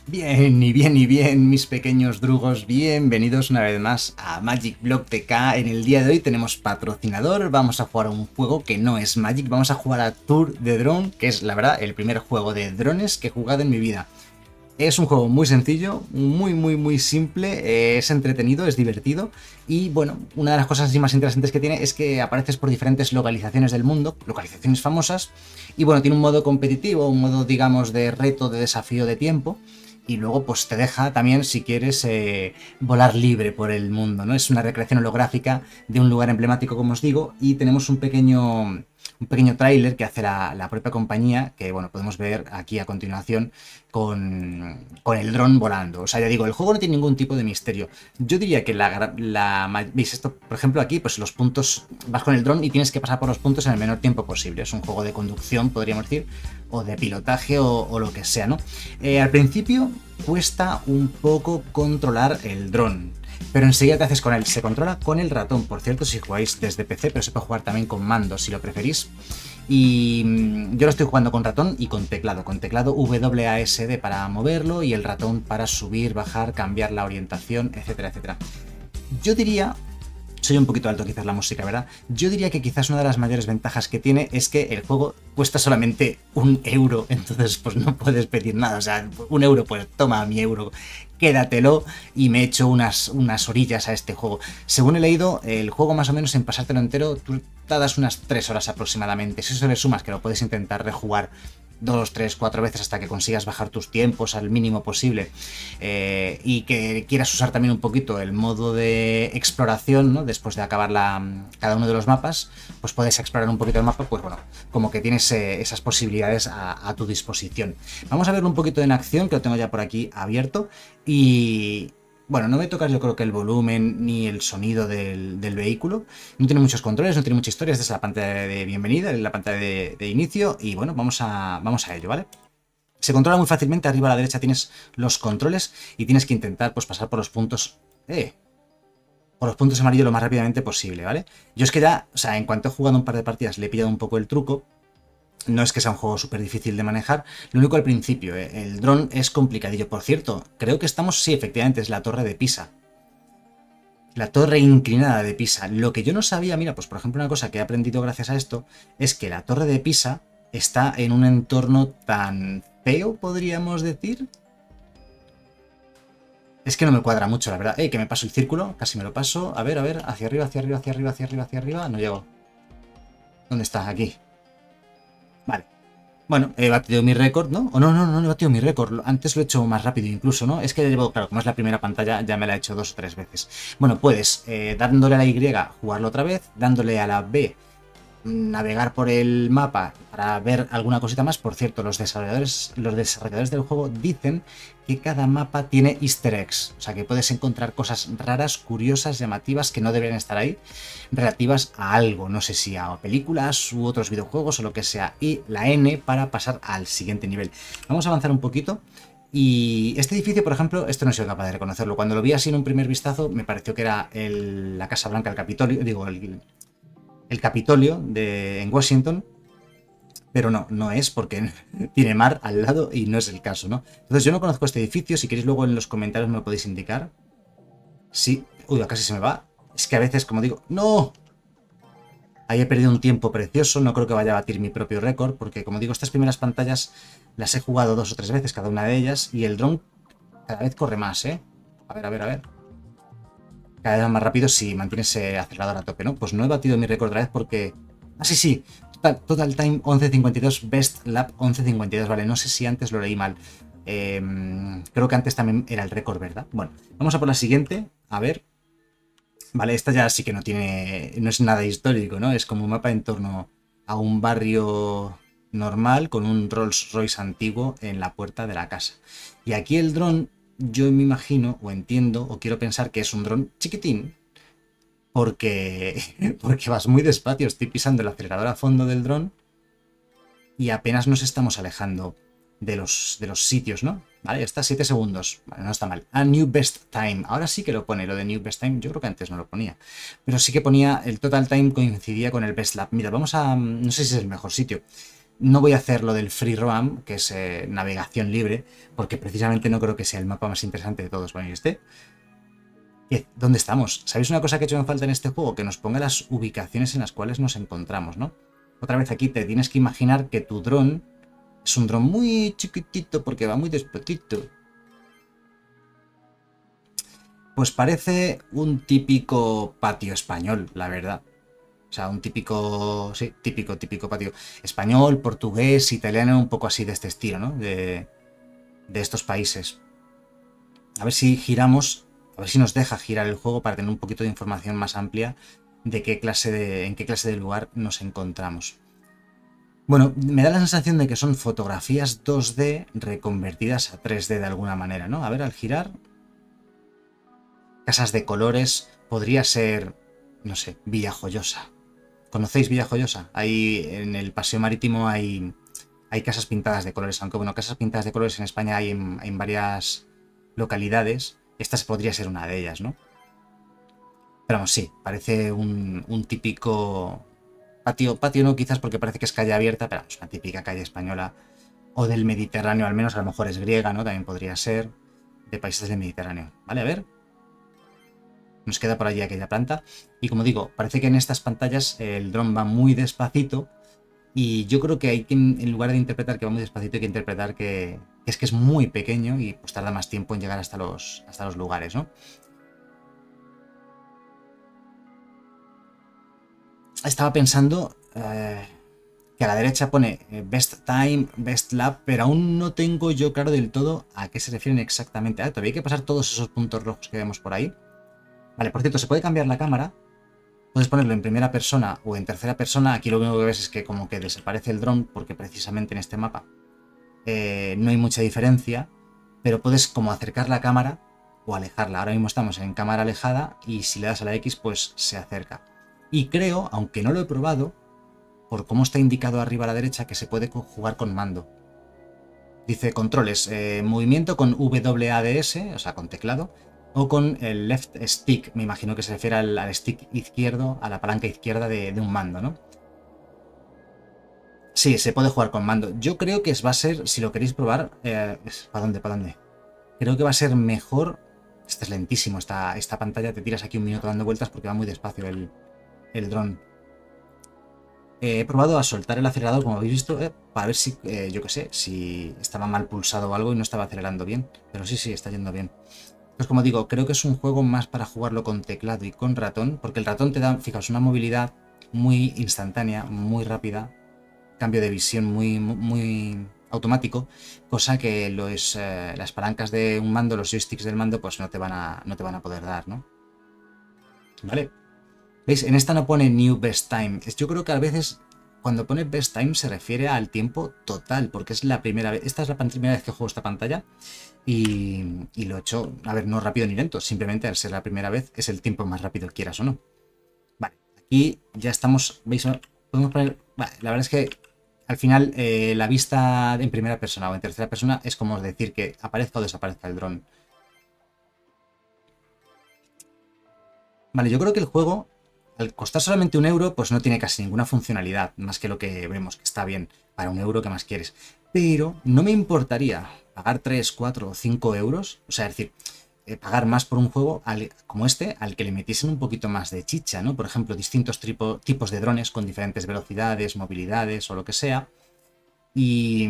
Bien, y bien, y bien, mis pequeños drugos, bienvenidos una vez más a Magic Block TK. En el día de hoy tenemos patrocinador, vamos a jugar a un juego que no es Magic, vamos a jugar a Tour de Drone, que es la verdad el primer juego de drones que he jugado en mi vida. Es un juego muy sencillo, muy simple, es entretenido, es divertido y bueno, una de las cosas así más interesantes que tiene es que apareces por diferentes localizaciones del mundo, localizaciones famosas, y bueno, tiene un modo competitivo, un modo digamos de reto, de desafío de tiempo, y luego pues te deja también si quieres volar libre por el mundo, ¿no? Es una recreación holográfica de un lugar emblemático, como os digo, y tenemos un pequeño tráiler que hace la propia compañía, que bueno, podemos ver aquí a continuación con el dron volando. O sea, ya digo, el juego no tiene ningún tipo de misterio. Yo diría que ¿veis esto? Por ejemplo, aquí, pues los puntos, vas con el dron y tienes que pasar por los puntos en el menor tiempo posible. Es un juego de conducción, podríamos decir, o de pilotaje o lo que sea, ¿no? Al principio cuesta un poco controlar el dron, pero enseguida te haces con él. Se controla con el ratón, por cierto, si jugáis desde PC, pero se puede jugar también con mando si lo preferís. Y yo lo estoy jugando con ratón y con teclado WASD para moverlo y el ratón para subir, bajar, cambiar la orientación, etcétera, etcétera. Yo diría, soy un poquito alto quizás la música, ¿verdad? Yo diría que quizás una de las mayores ventajas que tiene es que el juego cuesta solamente 1 euro, entonces pues no puedes pedir nada, o sea, 1 euro, pues toma mi euro, quédatelo y me echo unas orillas a este juego. Según he leído, el juego más o menos en pasártelo entero, tú tardas unas 3 horas aproximadamente. Si eso le sumas que lo puedes intentar rejugar 2, 3, 4 veces hasta que consigas bajar tus tiempos al mínimo posible, y que quieras usar también un poquito el modo de exploración, ¿no? Después de acabar cada uno de los mapas, pues puedes explorar un poquito el mapa, pues bueno, como que tienes esas posibilidades a tu disposición. Vamos a verlo un poquito en acción, que lo tengo ya por aquí abierto, y bueno, no me tocas yo creo que el volumen ni el sonido del vehículo. No tiene muchos controles, no tiene mucha historia. Esta es la pantalla de bienvenida, la pantalla de inicio. Y bueno, vamos a ello, ¿vale? Se controla muy fácilmente. Arriba a la derecha tienes los controles y tienes que intentar pues pasar por los puntos... por los puntos amarillos lo más rápidamente posible, ¿vale? Yo es que ya, o sea, en cuanto he jugado un par de partidas le he pillado un poco el truco. No es que sea un juego súper difícil de manejar, lo único al principio, el dron es complicadillo. Por cierto, creo que estamos, sí, efectivamente, es la torre de Pisa. La torre inclinada de Pisa. Lo que yo no sabía, mira, pues por ejemplo una cosa que he aprendido gracias a esto, es que la torre de Pisa está en un entorno tan feo, podríamos decir. Es que no me cuadra mucho, la verdad. Que me paso el círculo, casi me lo paso. A ver, hacia arriba, hacia arriba, hacia arriba, hacia arriba, hacia arriba. No llego. ¿Dónde está? Aquí. Vale. Bueno, he batido mi récord, ¿no? O no he batido mi récord. Antes lo he hecho más rápido incluso, ¿no? Es que llevo, claro, como es la primera pantalla, ya me la he hecho 2 o 3 veces. Bueno, puedes, dándole a la Y, jugarlo otra vez, dándole a la B, navegar por el mapa para ver alguna cosita más. Por cierto, los desarrolladores del juego dicen que cada mapa tiene easter eggs, o sea que puedes encontrar cosas raras, curiosas, llamativas que no deberían estar ahí, relativas a algo, no sé si a películas u otros videojuegos o lo que sea, y la N para pasar al siguiente nivel. Vamos a avanzar un poquito. Y este edificio, por ejemplo, esto no he sido capaz de reconocerlo. Cuando lo vi así en un primer vistazo, me pareció que era la Casa Blanca, el Capitolio, digo, el Capitolio en Washington, pero no es porque tiene mar al lado y no es el caso, ¿no? Entonces yo no conozco este edificio, si queréis luego en los comentarios me lo podéis indicar. Sí, uy, casi se me va. Es que a veces, como digo, ¡no! Ahí he perdido un tiempo precioso, no creo que vaya a batir mi propio récord, porque como digo, estas primeras pantallas las he jugado 2 o 3 veces cada una de ellas, y el dron cada vez corre más, ¿eh? A ver. Cada vez más rápido si mantienes ese acelerador a tope, ¿no? Pues no he batido mi récord otra vez porque... Ah, sí. Total Time 11.52, Best Lap 11.52, vale, no sé si antes lo leí mal. Creo que antes también era el récord, ¿verdad? Bueno, vamos a por la siguiente, a ver. Vale, esta ya sí que no es nada histórico, ¿no? Es como un mapa en torno a un barrio normal con un Rolls Royce antiguo en la puerta de la casa. Y aquí el dron, yo me imagino, o entiendo, o quiero pensar que es un dron chiquitín, porque vas muy despacio. Estoy pisando el acelerador a fondo del dron y apenas nos estamos alejando de los sitios, ¿no? Vale, está 7 segundos. Vale, no está mal. A New Best Time. Ahora sí que lo pone, lo de New Best Time. Yo creo que antes no lo ponía. Pero sí que ponía el Total Time, coincidía con el Best Lap. Mira, vamos a... No sé si es el mejor sitio. No voy a hacer lo del free roam, que es navegación libre, porque precisamente no creo que sea el mapa más interesante de todos. Bueno, ¿y este? ¿Dónde estamos? ¿Sabéis una cosa que he hecho en falta en este juego? Que nos ponga las ubicaciones en las cuales nos encontramos, ¿no? Otra vez aquí te tienes que imaginar que tu dron es un dron muy chiquitito porque va muy despacito. Pues parece un típico patio español, la verdad. O sea, un típico, sí, típico patio español, portugués, italiano, un poco así de este estilo, ¿no? De estos países. A ver si giramos, a ver si nos deja girar el juego para tener un poquito de información más amplia de en qué clase de lugar nos encontramos. Bueno, me da la sensación de que son fotografías 2D reconvertidas a 3D de alguna manera, ¿no? A ver, al girar, casas de colores, podría ser, no sé, Villajoyosa. ¿Conocéis Villajoyosa? Ahí en el paseo marítimo hay casas pintadas de colores, aunque bueno, casas pintadas de colores en España hay en varias localidades. Esta podría ser una de ellas, ¿no? Pero vamos, sí, parece un típico patio no quizás porque parece que es calle abierta, pero vamos, una típica calle española o del Mediterráneo, al menos a lo mejor es griega, ¿no? También podría ser de países del Mediterráneo. Vale, a ver. Nos queda por allí aquella planta. Y como digo, parece que en estas pantallas el dron va muy despacito. Y yo creo que hay que, en lugar de interpretar que va muy despacito, hay que interpretar que es muy pequeño y pues tarda más tiempo en llegar hasta los lugares, ¿no? Estaba pensando que a la derecha pone Best Time, Best Lap, pero aún no tengo yo claro del todo a qué se refieren exactamente. Ah, todavía hay que pasar todos esos puntos rojos que vemos por ahí. Vale, por cierto, se puede cambiar la cámara. Puedes ponerlo en primera persona o en tercera persona. Aquí lo único que ves es que como que desaparece el dron porque precisamente en este mapa no hay mucha diferencia, pero puedes como acercar la cámara o alejarla. Ahora mismo estamos en cámara alejada y si le das a la X pues se acerca. Y creo, aunque no lo he probado, por cómo está indicado arriba a la derecha, que se puede jugar con mando. Dice controles, movimiento con WADS, o sea, con teclado, o con el left stick, me imagino que se refiere al stick izquierdo, a la palanca izquierda de un mando, ¿no? Sí, se puede jugar con mando. Yo creo que va a ser, si lo queréis probar, ¿para dónde? ¿Para dónde? Creo que va a ser mejor. Este es lentísimo, esta pantalla, te tiras aquí un minuto dando vueltas porque va muy despacio el dron. He probado a soltar el acelerador, como habéis visto, para ver si, yo qué sé, si estaba mal pulsado o algo y no estaba acelerando bien. Pero sí, está yendo bien. Pues como digo, creo que es un juego más para jugarlo con teclado y con ratón, porque el ratón te da, fijaos, una movilidad muy instantánea, muy rápida, cambio de visión muy automático, cosa que las palancas de un mando, los joysticks del mando, pues no te van a poder dar, ¿no? ¿Vale? ¿Veis? En esta no pone New Best Time. Yo creo que a veces cuando pone Best Time se refiere al tiempo total, porque es la primera vez. Esta es la primera vez que juego esta pantalla y lo he hecho, a ver, no rápido ni lento, simplemente al ser la primera vez es el tiempo más rápido, quieras o no. Vale, aquí ya estamos, ¿veis? Podemos poner, vale, la verdad es que al final la vista en primera persona o en tercera persona es como decir que aparezca o desaparezca el dron. Vale, yo creo que el juego, al costar solamente 1 euro, pues no tiene casi ninguna funcionalidad, más que lo que vemos, que está bien, para 1 euro, ¿qué más quieres? Pero no me importaría pagar 3, 4 o 5 euros, o sea, es decir, pagar más por un juego como este, al que le metiesen un poquito más de chicha, ¿no? Por ejemplo, distintos tipos de drones con diferentes velocidades, movilidades o lo que sea. Y,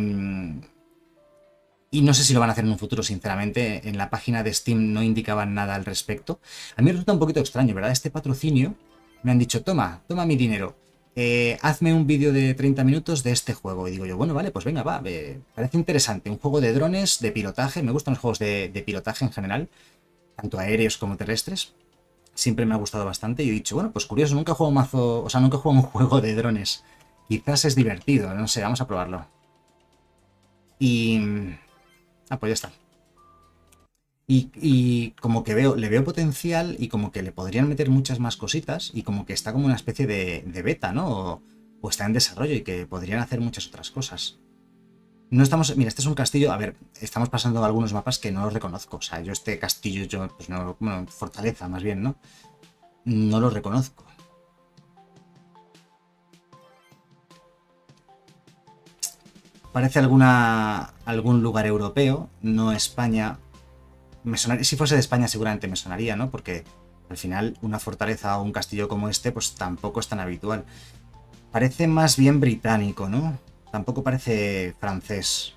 y no sé si lo van a hacer en un futuro, sinceramente. En la página de Steam no indicaban nada al respecto. A mí me resulta un poquito extraño, ¿verdad? Este patrocinio me han dicho, toma mi dinero. Hazme un vídeo de 30 minutos de este juego. Y digo yo, bueno, vale, pues venga, va. Parece interesante. Un juego de drones, de pilotaje. Me gustan los juegos de pilotaje en general, tanto aéreos como terrestres. Siempre me ha gustado bastante. Y he dicho, bueno, pues curioso, nunca he jugado nunca he jugado un juego de drones. Quizás es divertido, no sé, vamos a probarlo. Y... Ah, pues ya está. Y como que le veo potencial y como que le podrían meter muchas más cositas y como que está como una especie de beta, ¿no? O está en desarrollo y que podrían hacer muchas otras cosas. No estamos... Mira, este es un castillo... A ver, estamos pasando algunos mapas que no los reconozco. O sea, yo este castillo, pues no... Bueno, fortaleza más bien, ¿no? No lo reconozco. Parece algún lugar europeo, no España. Si fuese de España seguramente me sonaría, ¿no? Porque al final una fortaleza o un castillo como este pues tampoco es tan habitual. Parece más bien británico, ¿no? Tampoco parece francés.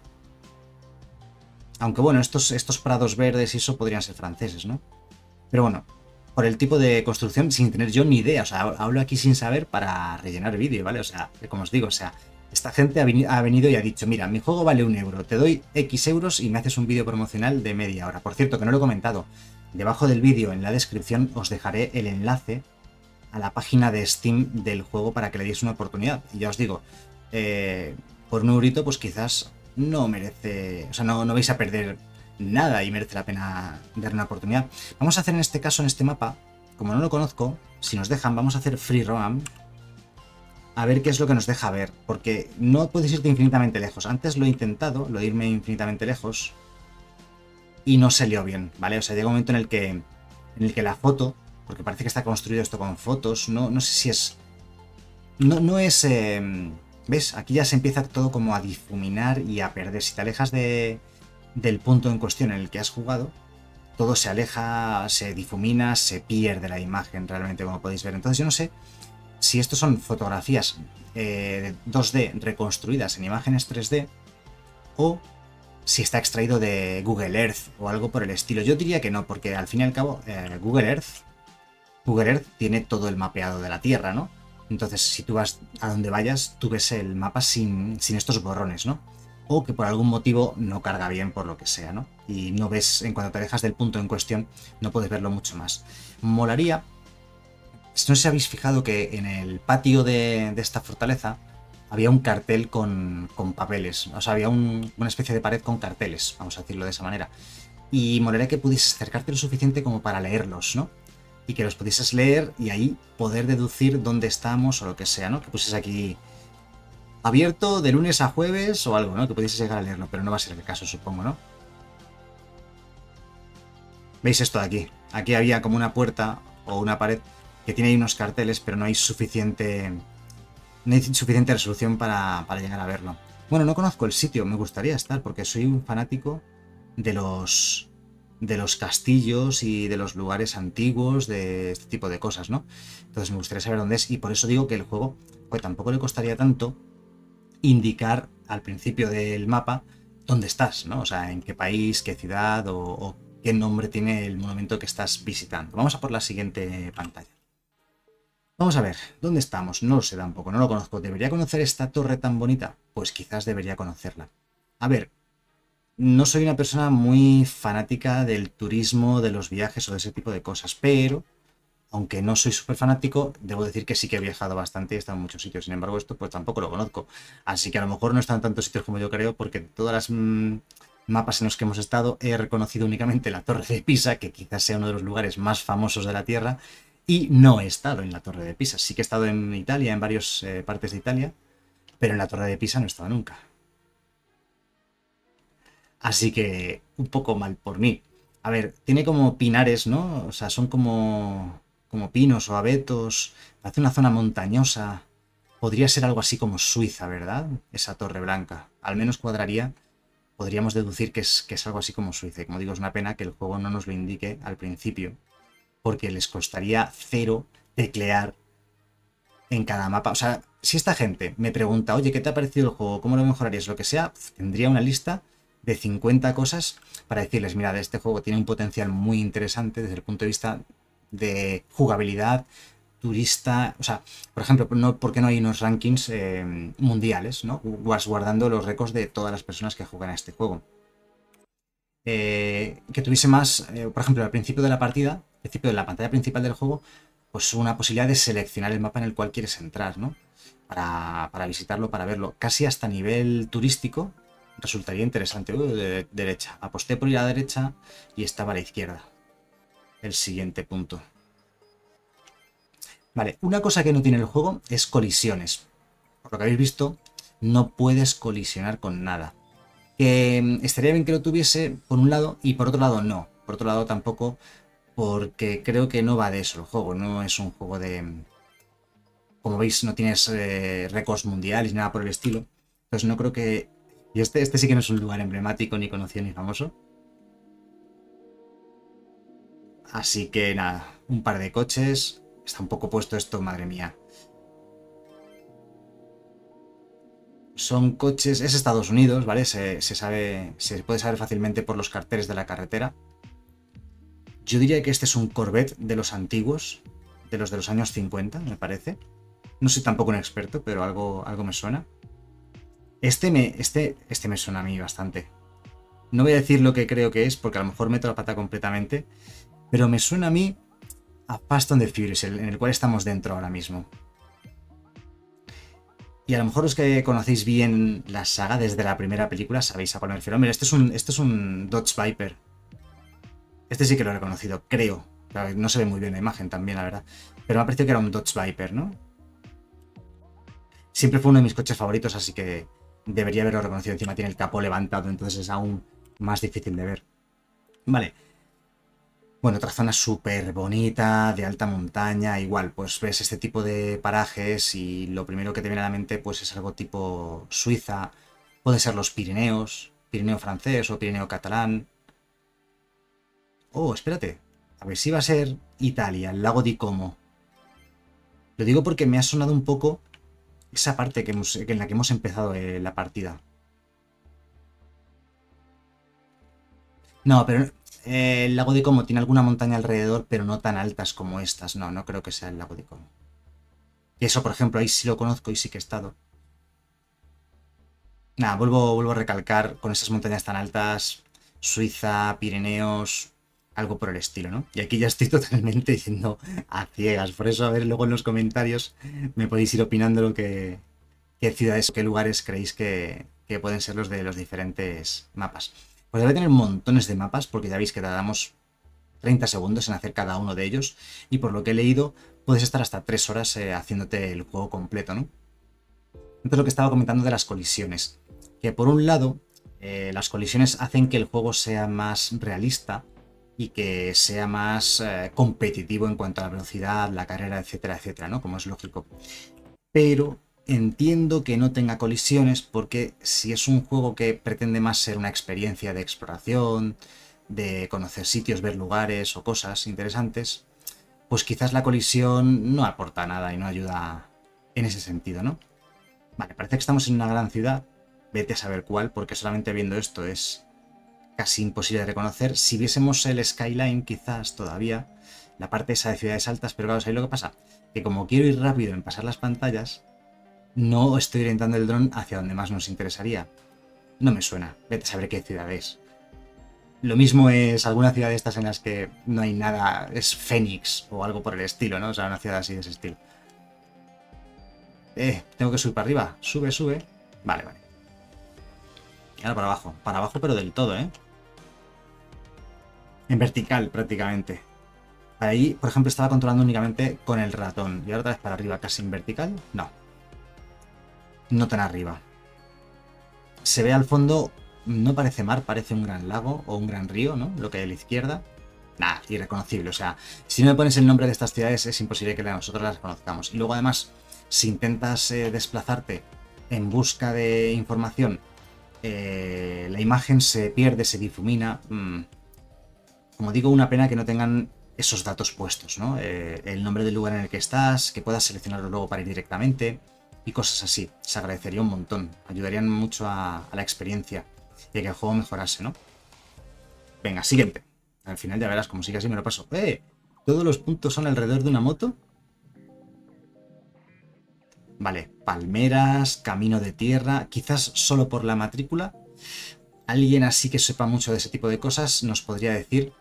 Aunque bueno, estos prados verdes y eso podrían ser franceses, ¿no? Pero bueno, por el tipo de construcción, sin tener yo ni idea. O sea, hablo aquí sin saber para rellenar vídeo, ¿vale? O sea, como os digo, o sea, esta gente ha venido y ha dicho, mira, mi juego vale 1 euro, te doy X euros y me haces un vídeo promocional de media hora. Por cierto, que no lo he comentado, debajo del vídeo, en la descripción, os dejaré el enlace a la página de Steam del juego para que le deis una oportunidad. Y ya os digo, por 1 eurito, pues quizás no merece, o sea, no vais a perder nada y merece la pena dar una oportunidad. Vamos a hacer en este caso, en este mapa, como no lo conozco, si nos dejan, vamos a hacer free roam, a ver qué es lo que nos deja ver, porque no puedes irte infinitamente lejos. Antes lo he intentado, lo de irme infinitamente lejos, y no salió bien, ¿vale? O sea, llega un momento en el que la foto, porque parece que está construido esto con fotos, no sé si es... No es... ¿Ves? Aquí ya se empieza todo como a difuminar y a perder. Si te alejas del punto en cuestión en el que has jugado, todo se aleja, se difumina, se pierde la imagen realmente, como podéis ver. Entonces yo no sé si estos son fotografías 2D reconstruidas en imágenes 3D o si está extraído de Google Earth o algo por el estilo. Yo diría que no, porque al fin y al cabo Google Earth tiene todo el mapeado de la Tierra, ¿no? Entonces, si tú vas a donde vayas, tú ves el mapa sin estos borrones, ¿no? O que por algún motivo no carga bien por lo que sea, ¿no? Y no ves, en cuanto te alejas del punto en cuestión, no puedes verlo mucho más. Molaría, no sé si habéis fijado que en el patio de esta fortaleza había un cartel con papeles, o sea, había una especie de pared con carteles, vamos a decirlo de esa manera. Y molaría que pudieses acercarte lo suficiente como para leerlos, ¿no? Y que los pudieses leer y ahí poder deducir dónde estamos o lo que sea, ¿no? Que pusieses aquí abierto de lunes a jueves o algo, ¿no? Que pudieses llegar a leerlo, pero no va a ser el caso, supongo, ¿no? ¿Veis esto de aquí? Aquí había como una puerta o una pared que tiene ahí unos carteles, pero no hay suficiente resolución para llegar a verlo. Bueno, no conozco el sitio, me gustaría estar porque soy un fanático de los castillos y de los lugares antiguos, de este tipo de cosas, ¿no? Entonces me gustaría saber dónde es y por eso digo que el juego pues tampoco le costaría tanto indicar al principio del mapa dónde estás, ¿no? O sea, en qué país, qué ciudad o qué nombre tiene el monumento que estás visitando. Vamos a por la siguiente pantalla. Vamos a ver, ¿dónde estamos? No lo sé tampoco, no lo conozco. ¿Debería conocer esta torre tan bonita? Pues quizás debería conocerla. A ver, no soy una persona muy fanática del turismo, de los viajes o de ese tipo de cosas, pero aunque no soy súper fanático, debo decir que sí que he viajado bastante y he estado en muchos sitios. Sin embargo, esto pues tampoco lo conozco. Así que a lo mejor no he estado en tantos sitios como yo creo, porque todas las mapas en los que hemos estado he reconocido únicamente la Torre de Pisa, que quizás sea uno de los lugares más famosos de la Tierra, y no he estado en la Torre de Pisa. Sí que he estado en Italia, en varias partes de Italia, pero en la Torre de Pisa no he estado nunca. Así que un poco mal por mí. A ver, tiene como pinares, ¿no? O sea, son como pinos o abetos. Parece una zona montañosa. Podría ser algo así como Suiza, ¿verdad? Esa torre blanca. Al menos cuadraría. Podríamos deducir que es algo así como Suiza. Y como digo, es una pena que el juego no nos lo indique al principio, porque les costaría cero teclear en cada mapa. O sea, si esta gente me pregunta, oye, ¿qué te ha parecido el juego? ¿Cómo lo mejorarías? Lo que sea, tendría una lista de 50 cosas para decirles, mira, este juego tiene un potencial muy interesante desde el punto de vista de jugabilidad, turista, o sea, por ejemplo, ¿por qué no hay unos rankings mundiales, ¿no? Guardando los récords de todas las personas que juegan a este juego? Que tuviese más, por ejemplo, al principio de la partida, al principio de la pantalla principal del juego, pues una posibilidad de seleccionar el mapa en el cual quieres entrar, ¿no? Para visitarlo, para verlo. Casi hasta nivel turístico resultaría interesante. Derecha. Aposté por ir a la derecha y estaba a la izquierda. El siguiente punto. Vale, una cosa que no tiene el juego es colisiones. Por lo que habéis visto, no puedes colisionar con nada. Que estaría bien que lo tuviese por un lado y por otro lado no. Por otro lado tampoco, porque creo que no va de eso el juego. No es un juego de... Como veis, no tienes récords mundiales ni nada por el estilo. Entonces no creo que Y este sí que no es un lugar emblemático, ni conocido, ni famoso. Así que nada, un par de coches. Está un poco puesto esto, madre mía. Son coches, es Estados Unidos, ¿vale? Se sabe, se puede saber fácilmente por los carteles de la carretera. Yo diría que este es un Corvette de los antiguos, de los años 50, me parece. No soy tampoco un experto, pero algo me suena. Este me suena a mí bastante. No voy a decir lo que creo que es, porque a lo mejor meto la pata completamente, pero me suena a mí a Fast and the Furious, en el cual estamos dentro ahora mismo. Y a lo mejor los que conocéis bien la saga desde la primera película sabéis a cuál me refiero. Mira, este es un Dodge Viper. Este sí que lo he reconocido, creo. No se ve muy bien la imagen también, la verdad. Pero me ha parecido que era un Dodge Viper, ¿no? Siempre fue uno de mis coches favoritos, así que debería haberlo reconocido. Encima tiene el capó levantado, entonces es aún más difícil de ver. Vale. Bueno, otra zona súper bonita, de alta montaña, igual, pues ves este tipo de parajes y lo primero que te viene a la mente pues es algo tipo Suiza, puede ser los Pirineos, Pirineo francés o Pirineo catalán. Oh, espérate, a ver si va a ser Italia, el lago di Como. Lo digo porque me ha sonado un poco esa parte en la que hemos empezado la partida. No, pero el lago de Como tiene alguna montaña alrededor, pero no tan altas como estas. No, no creo que sea el lago de Como. Y eso, por ejemplo, ahí sí lo conozco y sí que he estado. Nada, vuelvo a recalcar con esas montañas tan altas, Suiza, Pirineos, algo por el estilo, ¿no? Y aquí ya estoy totalmente diciendo a ciegas. Por eso, a ver, luego en los comentarios me podéis ir opinando qué ciudades, qué lugares creéis que pueden ser los de los diferentes mapas. Pues debe tener montones de mapas, porque ya veis que tardamos 30 segundos en hacer cada uno de ellos. Y por lo que he leído, puedes estar hasta 3 horas haciéndote el juego completo, ¿no? Entonces lo que estaba comentando de las colisiones. Que por un lado, las colisiones hacen que el juego sea más realista y que sea más competitivo en cuanto a la velocidad, la carrera, etcétera, etcétera, ¿no? Como es lógico. Pero entiendo que no tenga colisiones porque si es un juego que pretende más ser una experiencia de exploración, de conocer sitios, ver lugares o cosas interesantes, pues quizás la colisión no aporta nada y no ayuda en ese sentido, ¿no? Vale, parece que estamos en una gran ciudad, vete a saber cuál, porque solamente viendo esto es casi imposible de reconocer. Si viésemos el skyline, quizás todavía, la parte esa de ciudades altas, pero claro, ¿sabéis lo que pasa? Que como quiero ir rápido en pasar las pantallas, no estoy orientando el dron hacia donde más nos interesaría. No me suena, vete a saber qué ciudad es. Lo mismo es alguna ciudad de estas en las que no hay nada, es Phoenix o algo por el estilo, ¿no? O sea, una ciudad así de ese estilo. Tengo que subir para arriba. Sube, sube. Vale, vale. Y ahora para abajo pero del todo, ¿eh? En vertical prácticamente. Ahí, por ejemplo, estaba controlando únicamente con el ratón. Y ahora otra vez para arriba, casi en vertical. No, no tan arriba. Se ve al fondo, no parece mar, parece un gran lago o un gran río, ¿no? Lo que hay a la izquierda. Nah, irreconocible. O sea, si no me pones el nombre de estas ciudades es imposible que nosotros las conozcamos. Y luego además, si intentas desplazarte en busca de información, la imagen se pierde, se difumina. Como digo, una pena que no tengan esos datos puestos, ¿no? El nombre del lugar en el que estás, que puedas seleccionarlo luego para ir directamente y cosas así. Se agradecería un montón. Ayudarían mucho a la experiencia y a que el juego mejorase, ¿no? Venga, siguiente. Al final ya verás como sigue así me lo paso. ¿Todos los puntos son alrededor de una moto? Vale, palmeras, camino de tierra, quizás solo por la matrícula. Alguien así que sepa mucho de ese tipo de cosas nos podría decir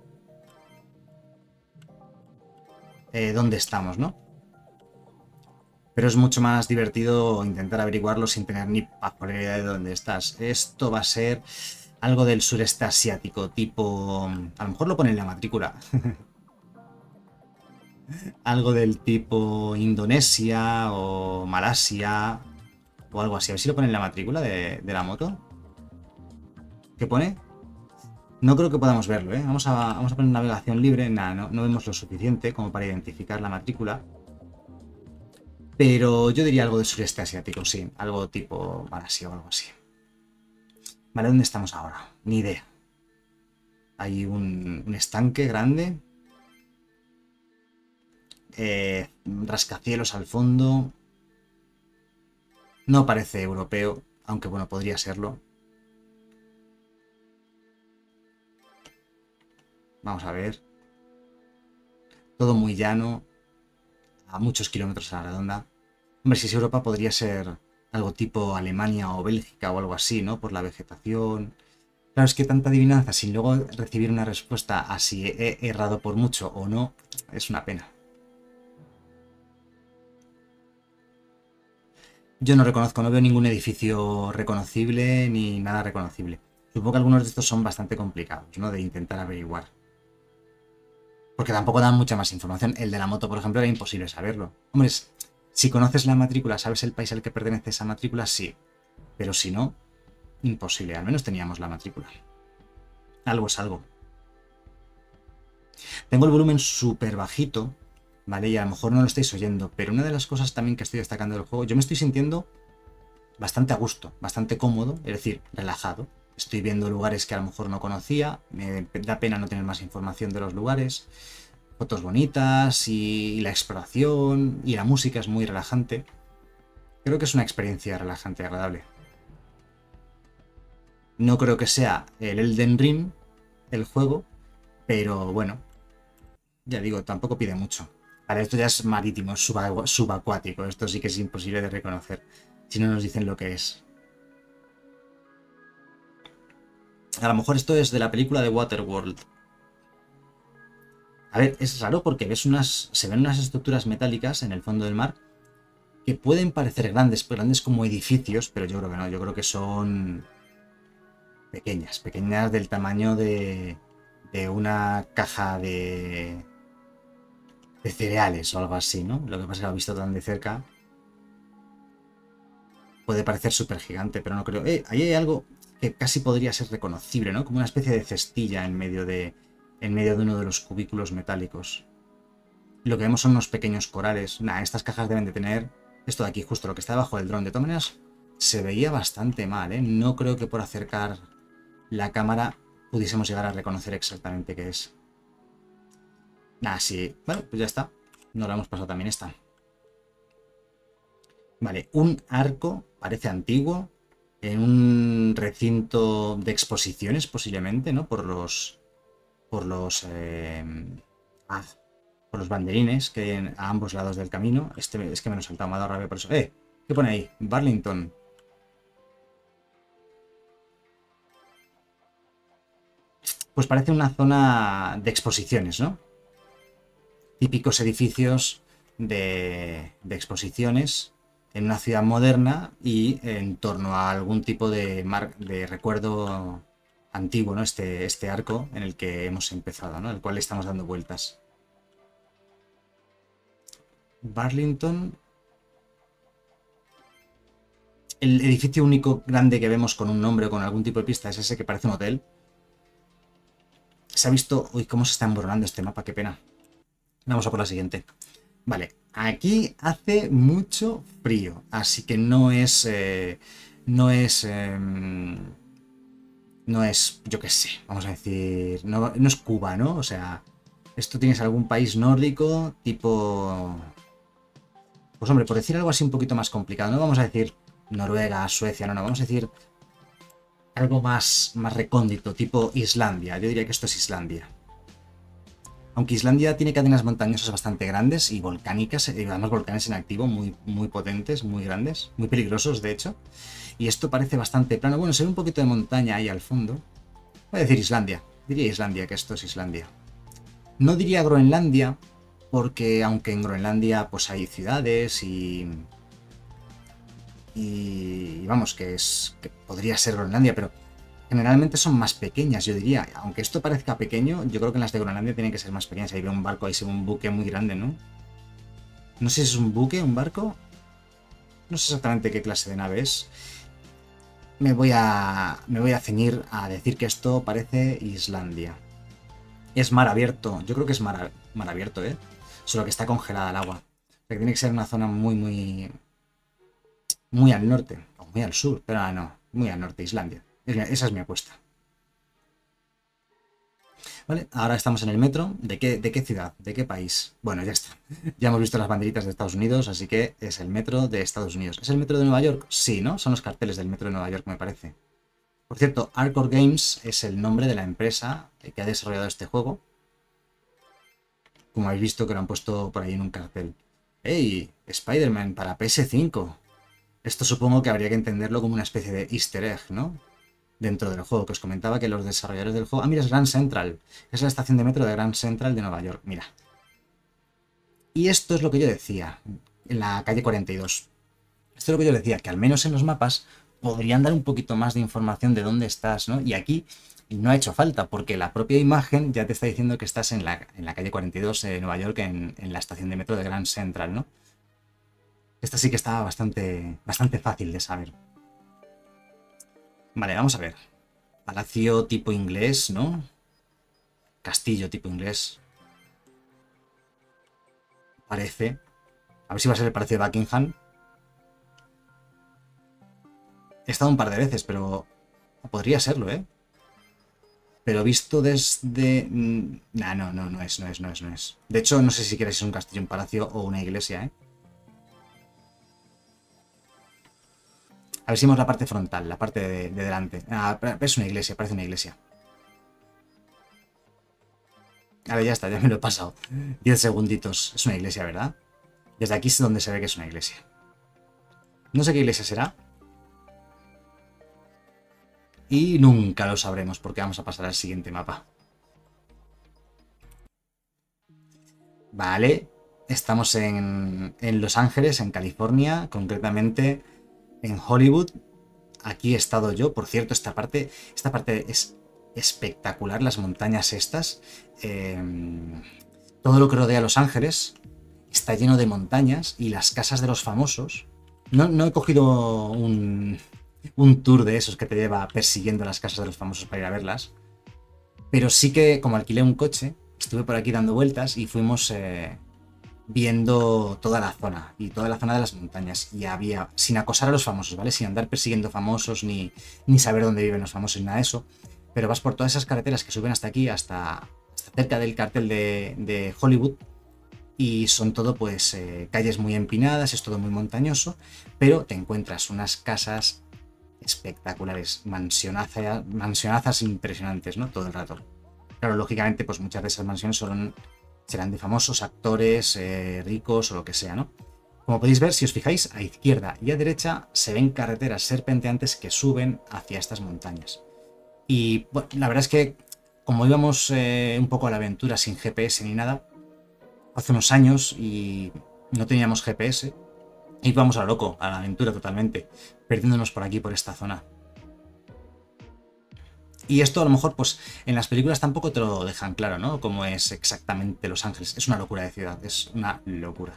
dónde estamos, ¿no? Pero es mucho más divertido intentar averiguarlo sin tener ni pajolera idea de dónde estás. Esto va a ser algo del sureste asiático, tipo... A lo mejor lo pone en la matrícula. Algo del tipo Indonesia o Malasia o algo así. A ver si lo pone en la matrícula de la moto. ¿Qué pone? No creo que podamos verlo, ¿eh? Vamos a poner navegación libre. Nada, no vemos lo suficiente como para identificar la matrícula. Pero yo diría algo del sureste asiático, sí. Algo tipo Malasia o algo así. Vale, ¿dónde estamos ahora? Ni idea. Hay un estanque grande. Rascacielos al fondo. No parece europeo, aunque bueno, podría serlo. Vamos a ver. Todo muy llano, a muchos kilómetros a la redonda. Hombre, si es Europa podría ser algo tipo Alemania o Bélgica o algo así, ¿no? Por la vegetación. Claro, es que tanta adivinanza sin luego recibir una respuesta a si he errado por mucho o no, es una pena. Yo no reconozco, no veo ningún edificio reconocible ni nada reconocible. Supongo que algunos de estos son bastante complicados, ¿no? De intentar averiguar. Porque tampoco dan mucha más información. El de la moto, por ejemplo, era imposible saberlo. Hombre, si conoces la matrícula, sabes el país al que pertenece esa matrícula, sí. Pero si no, imposible. Al menos teníamos la matrícula. Algo es algo. Tengo el volumen súper bajito, ¿vale? Y a lo mejor no lo estáis oyendo, pero una de las cosas también que estoy destacando del juego, yo me estoy sintiendo bastante a gusto, bastante cómodo, es decir, relajado. Estoy viendo lugares que a lo mejor no conocía, me da pena no tener más información de los lugares, fotos bonitas y la exploración y la música es muy relajante. Creo que es una experiencia relajante y agradable. No creo que sea el Elden Ring, el juego, pero bueno, ya digo, tampoco pide mucho. Para esto ya es marítimo, es subacuático, esto sí que es imposible de reconocer si no nos dicen lo que es. A lo mejor esto es de la película de Waterworld. A ver, es raro porque se ven unas estructuras metálicas en el fondo del mar que pueden parecer grandes, grandes como edificios, pero yo creo que no, yo creo que son pequeñas, pequeñas del tamaño de una caja de cereales o algo así, ¿no? Lo que pasa es que lo he visto tan de cerca. Puede parecer súper gigante, pero no creo. Ahí hay algo que casi podría ser reconocible, ¿no? Como una especie de cestilla en medio de uno de los cubículos metálicos. Lo que vemos son unos pequeños corales. Nah, estas cajas deben de tener esto de aquí, justo lo que está debajo del dron. De todas maneras, se veía bastante mal, ¿eh? No creo que por acercar la cámara pudiésemos llegar a reconocer exactamente qué es. Nah, sí. Bueno, pues ya está. Nos la hemos pasado también esta. Vale, un arco, parece antiguo, en un recinto de exposiciones posiblemente, ¿no? Por los, por los banderines que hay a ambos lados del camino. Este es que me lo he saltado, me ha dado rabia por eso. ¿Qué pone ahí? Burlington. Pues parece una zona de exposiciones, ¿no? Típicos edificios de exposiciones en una ciudad moderna y en torno a algún tipo de recuerdo antiguo, ¿no? Este arco en el que hemos empezado, ¿no? El cual le estamos dando vueltas. Burlington. El edificio único grande que vemos con un nombre o con algún tipo de pista es ese que parece un hotel. Se ha visto... Uy, cómo se está emborronando este mapa, qué pena. Vamos a por la siguiente. Vale, aquí hace mucho frío, así que no es... no es, yo qué sé, vamos a decir... No es Cuba, ¿no? O sea, esto tienes algún país nórdico, tipo... Pues hombre, por decir algo así un poquito más complicado, no vamos a decir Noruega, Suecia, no, vamos a decir algo más recóndito, tipo Islandia. Yo diría que esto es Islandia. Aunque Islandia tiene cadenas montañosas bastante grandes y volcánicas, y además volcanes en activo muy potentes, muy grandes, muy peligrosos de hecho. Y esto parece bastante plano. Bueno, se ve un poquito de montaña ahí al fondo. Voy a decir Islandia. Diría Islandia, que esto es Islandia. No diría Groenlandia, porque aunque en Groenlandia pues hay ciudades y vamos, que podría ser Groenlandia, pero generalmente son más pequeñas, yo diría. Aunque esto parezca pequeño, yo creo que en las de Groenlandia tienen que ser más pequeñas. Ahí veo un barco, ahí se ve un buque muy grande, ¿no? No sé si es un buque, un barco. No sé exactamente qué clase de nave es. Me voy a ceñir a decir que esto parece Islandia. Es mar abierto. Yo creo que es mar abierto, ¿eh? Solo que está congelada el agua. O sea que tiene que ser una zona muy al norte. O muy al sur, pero no. Muy al norte, Islandia. Esa es mi apuesta. Vale, ahora estamos en el metro. ¿De qué ciudad? ¿De qué país? Bueno, ya está. Ya hemos visto las banderitas de Estados Unidos, así que es el metro de Estados Unidos. ¿Es el metro de Nueva York? Sí, ¿no? Son los carteles del metro de Nueva York, me parece. Por cierto, Arcor Games es el nombre de la empresa que ha desarrollado este juego. Como habéis visto que lo han puesto por ahí en un cartel. ¡Hey! Spider-Man para PS5. Esto supongo que habría que entenderlo como una especie de easter egg, ¿no? Dentro del juego, que os comentaba que los desarrolladores del juego... Ah, mira, es Grand Central. Es la estación de metro de Grand Central de Nueva York, mira. Y esto es lo que yo decía, en la calle 42. Esto es lo que yo decía, que al menos en los mapas podrían dar un poquito más de información de dónde estás, ¿no? Y aquí no ha hecho falta, porque la propia imagen ya te está diciendo que estás en la calle 42 de Nueva York, en la estación de metro de Grand Central, ¿no? Esta sí que estaba bastante fácil de saber. Vale, vamos a ver. Palacio tipo inglés, ¿no? Castillo tipo inglés. Parece. A ver si va a ser el Palacio de Buckingham. He estado un par de veces, pero podría serlo, ¿eh? Pero visto desde... Nah, no es. De hecho, no sé si quieres un castillo, un palacio o una iglesia, ¿eh? A ver si vemos la parte frontal, la parte de delante. Ah, es una iglesia, parece una iglesia. Vale, ya está, ya me lo he pasado. 10 segunditos. Es una iglesia, ¿verdad? Desde aquí es donde se ve que es una iglesia. No sé qué iglesia será. Y nunca lo sabremos porque vamos a pasar al siguiente mapa. Vale, estamos en Los Ángeles, en California, concretamente en Hollywood. Aquí he estado yo, por cierto, esta parte es espectacular, las montañas estas. Todo lo que rodea Los Ángeles está lleno de montañas y las casas de los famosos. No he cogido un tour de esos que te lleva persiguiendo las casas de los famosos para ir a verlas, pero sí que como alquilé un coche, estuve por aquí dando vueltas y fuimos viendo toda la zona y toda la zona de las montañas, y había, sin acosar a los famosos, ¿vale? Sin andar persiguiendo famosos ni saber dónde viven los famosos ni nada de eso, pero vas por todas esas carreteras que suben hasta aquí, hasta cerca del cartel de Hollywood, y son todo pues calles muy empinadas, es todo muy montañoso, pero te encuentras unas casas espectaculares, mansionazas impresionantes, ¿no? Todo el rato. Claro, lógicamente, pues muchas de esas mansiones serán de famosos actores, ricos o lo que sea, ¿no? Como podéis ver, si os fijáis, a izquierda y a derecha se ven carreteras serpenteantes que suben hacia estas montañas. Y bueno, la verdad es que como íbamos un poco a la aventura sin GPS ni nada, hace unos años y no teníamos GPS, íbamos a lo loco, a la aventura totalmente, perdiéndonos por aquí, por esta zona. Y esto a lo mejor, pues en las películas tampoco te lo dejan claro, ¿no? Cómo es exactamente Los Ángeles. Es una locura de ciudad, es una locura.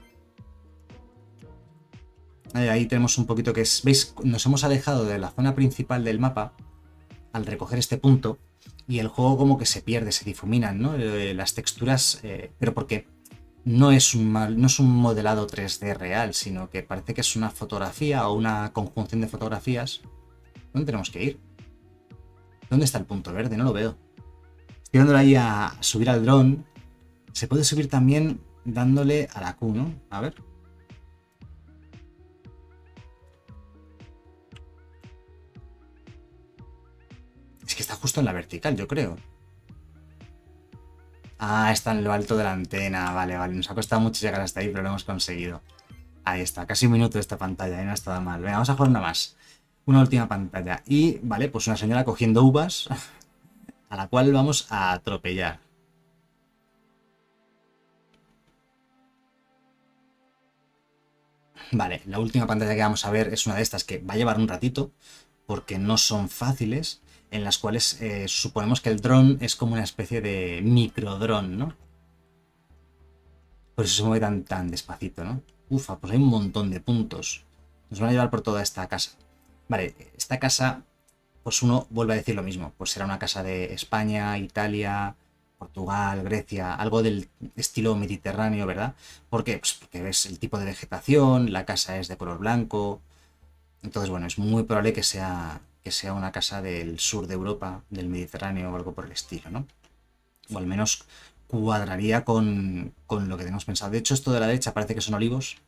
Ahí tenemos un poquito que es... ¿Veis? Nos hemos alejado de la zona principal del mapa al recoger este punto y el juego como que se pierde, se difuminan, ¿no? Las texturas, pero porque no es un modelado 3D real, sino que parece que es una fotografía o una conjunción de fotografías. ¿Dónde tenemos que ir? ¿Dónde está el punto verde? No lo veo. Estoy dándole ahí a subir al dron. Se puede subir también dándole a la Q, ¿no? A ver. Es que está justo en la vertical, yo creo. Ah, está en lo alto de la antena. Vale. Nos ha costado mucho llegar hasta ahí, pero lo hemos conseguido. Ahí está, casi un minuto de esta pantalla, no ha estado mal. Venga, vamos a jugar una más. Una última pantalla. Y, vale, pues una señora cogiendo uvas a la cual vamos a atropellar. Vale, la última pantalla que vamos a ver es una de estas que va a llevar un ratito, porque no son fáciles, en las cuales suponemos que el dron es como una especie de microdrón, ¿no? Por eso se mueve tan despacito, ¿no? Ufa, pues hay un montón de puntos. Nos van a llevar por toda esta casa. Vale, esta casa, pues uno vuelve a decir lo mismo. Pues será una casa de España, Italia, Portugal, Grecia, algo del estilo mediterráneo, ¿verdad? ¿Por qué? Pues porque ves el tipo de vegetación, la casa es de color blanco. Entonces, bueno, es muy probable que que sea una casa del sur de Europa, del Mediterráneo o algo por el estilo, ¿no? O al menos cuadraría con lo que tenemos pensado. De hecho, esto de la derecha parece que son olivos,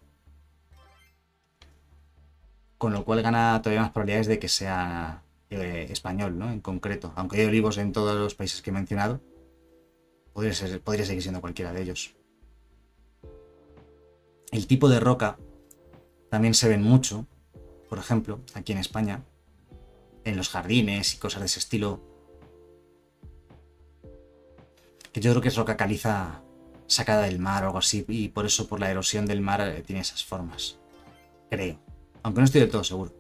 con lo cual gana todavía más probabilidades de que sea español, ¿no? En concreto. Aunque hay olivos en todos los países que he mencionado, podría seguir siendo cualquiera de ellos. El tipo de roca también se ven mucho, por ejemplo, aquí en España, en los jardines y cosas de ese estilo, que yo creo que es roca caliza sacada del mar o algo así, y por eso, por la erosión del mar, tiene esas formas. Creo. Aunque no estoy del todo seguro.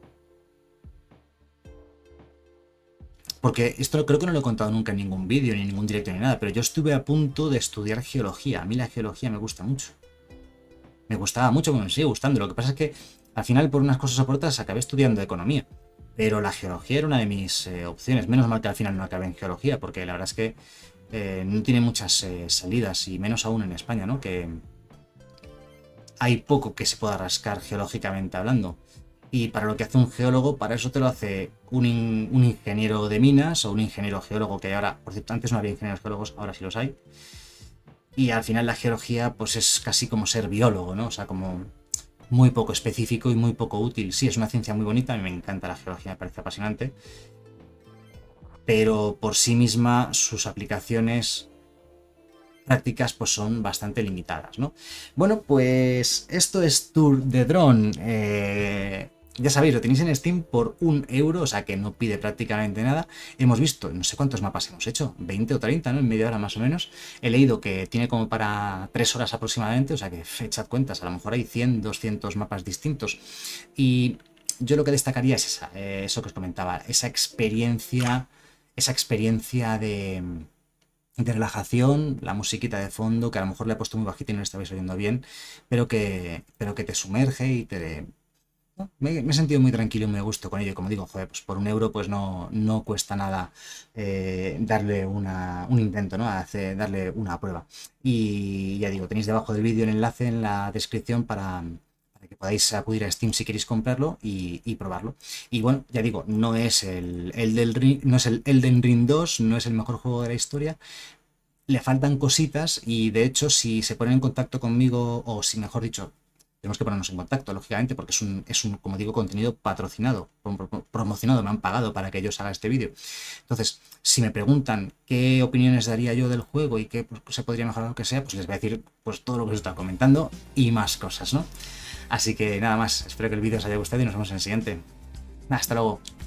Porque esto creo que no lo he contado nunca en ningún vídeo, ni en ningún directo, ni nada, pero yo estuve a punto de estudiar geología. A mí la geología me gusta mucho. Me gustaba mucho, me sigue gustando. Lo que pasa es que al final, por unas cosas o por otras, acabé estudiando economía. Pero la geología era una de mis opciones. Menos mal que al final no acabé en geología, porque la verdad es que no tiene muchas salidas, y menos aún en España, ¿no? Que hay poco que se pueda rascar geológicamente hablando. Y para lo que hace un geólogo, para eso te lo hace un ingeniero de minas o un ingeniero geólogo, que hay ahora, por cierto, antes no había ingenieros geólogos, ahora sí los hay. Y al final la geología pues es casi como ser biólogo, ¿no? O sea, como muy poco específico y muy poco útil. Sí, es una ciencia muy bonita, a mí me encanta la geología, me parece apasionante. Pero por sí misma sus aplicaciones prácticas pues son bastante limitadas, ¿no? Bueno, pues esto es Tour de Drone. Ya sabéis, lo tenéis en Steam por 1 euro, o sea que no pide prácticamente nada. Hemos visto, no sé cuántos mapas hemos hecho, 20 o 30, ¿no? En media hora más o menos. He leído que tiene como para 3 horas aproximadamente, o sea que echad cuentas, a lo mejor hay 100, 200 mapas distintos. Y yo lo que destacaría es eso que os comentaba, esa experiencia de relajación, la musiquita de fondo, que a lo mejor le he puesto muy bajita y no lo estabais oyendo bien, pero que te sumerge y te... ¿no? Me he sentido muy tranquilo y muy a gusto con ello. Como digo, joder, pues por 1 euro pues no cuesta nada darle un intento, ¿no? Darle una prueba. Y ya digo, tenéis debajo del vídeo el enlace en la descripción para que podáis acudir a Steam si queréis comprarlo y probarlo. Y bueno, ya digo, no es el Elden Ring 2, no es el mejor juego de la historia. Le faltan cositas y de hecho si se ponen en contacto conmigo, o si mejor dicho, tenemos que ponernos en contacto, lógicamente, porque es un, como digo, contenido patrocinado, promocionado, me han pagado para que yo os haga este vídeo. Entonces, si me preguntan qué opiniones daría yo del juego y qué pues, se podría mejorar o lo que sea, pues les voy a decir pues todo lo que os he estado comentando y más cosas, ¿no? Así que nada más, espero que el vídeo os haya gustado y nos vemos en el siguiente. Hasta luego.